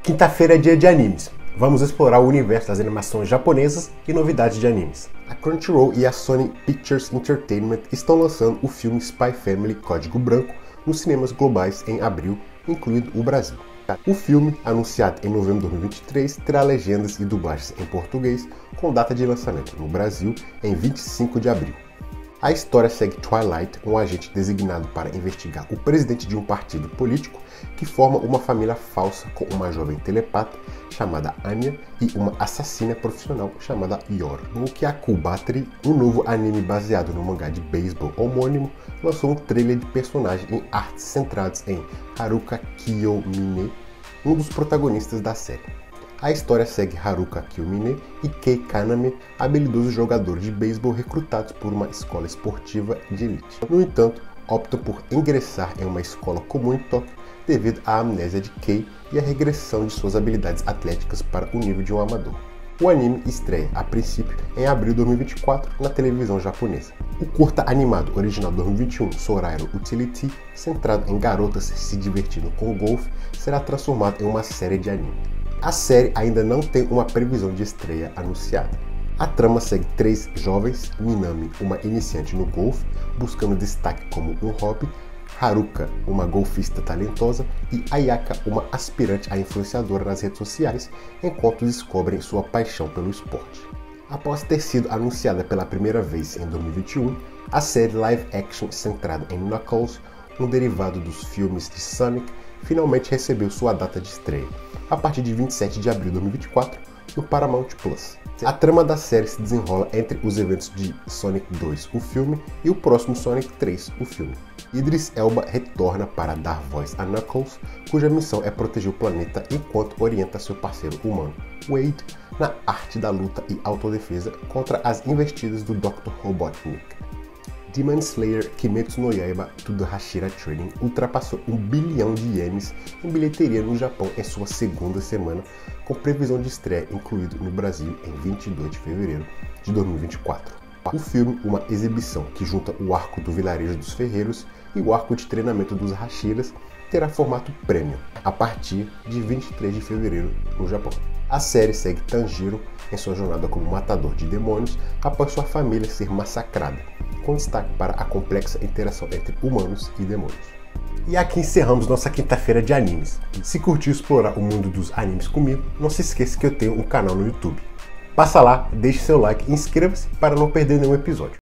Quinta-feira é dia de animes. Vamos explorar o universo das animações japonesas e novidades de animes. A Crunchyroll e a Sony Pictures Entertainment estão lançando o filme Spy Family Código Branco nos cinemas globais em abril, incluindo o Brasil. O filme, anunciado em novembro de 2023, terá legendas e dublagens em português, com data de lançamento no Brasil em 25 de abril. A história segue Twilight, um agente designado para investigar o presidente de um partido político que forma uma família falsa com uma jovem telepata chamada Anya e uma assassina profissional chamada Yor. No Kyakubatri, um novo anime baseado no mangá de beisebol homônimo, lançou um trailer de personagem em artes centradas em Haruka Kiyomine, um dos protagonistas da série. A história segue Haruka Kiyomine e Kei Kaname, habilidosos jogadores de beisebol recrutados por uma escola esportiva de elite. No entanto, optam por ingressar em uma escola comum em Tóquio devido à amnésia de Kei e à regressão de suas habilidades atléticas para o nível de um amador. O anime estreia, a princípio, em abril de 2024 na televisão japonesa. O curta animado original de 2021, Sorairo Utility, centrado em garotas se divertindo com golfe, será transformado em uma série de anime. A série ainda não tem uma previsão de estreia anunciada. A trama segue três jovens, Minami, uma iniciante no golfe, buscando destaque como um hobby, Haruka, uma golfista talentosa, e Ayaka, uma aspirante a influenciadora nas redes sociais, enquanto descobrem sua paixão pelo esporte. Após ter sido anunciada pela primeira vez em 2021, a série live action centrada em Knuckles, um derivado dos filmes de Sonic, finalmente recebeu sua data de estreia, a partir de 27 de abril de 2024, no Paramount Plus. A trama da série se desenrola entre os eventos de Sonic 2, o filme, e o próximo Sonic 3, o filme. Idris Elba retorna para dar voz a Knuckles, cuja missão é proteger o planeta enquanto orienta seu parceiro humano, Wade, na arte da luta e autodefesa contra as investidas do Dr. Robotnik. Demon Slayer Kimetsu no Yaiba to Hashira Training ultrapassou 1 bilhão de ienes em bilheteria no Japão em sua segunda semana, com previsão de estreia incluído no Brasil em 22 de fevereiro de 2024. O filme, uma exibição que junta o arco do vilarejo dos ferreiros e o arco de treinamento dos Hashiras, terá formato premium a partir de 23 de fevereiro no Japão. A série segue Tanjiro em sua jornada como matador de demônios após sua família ser massacrada, com destaque para a complexa interação entre humanos e demônios. E aqui encerramos nossa quinta-feira de animes. Se curtiu explorar o mundo dos animes comigo, não se esqueça que eu tenho um canal no YouTube. Passa lá, deixe seu like e inscreva-se para não perder nenhum episódio.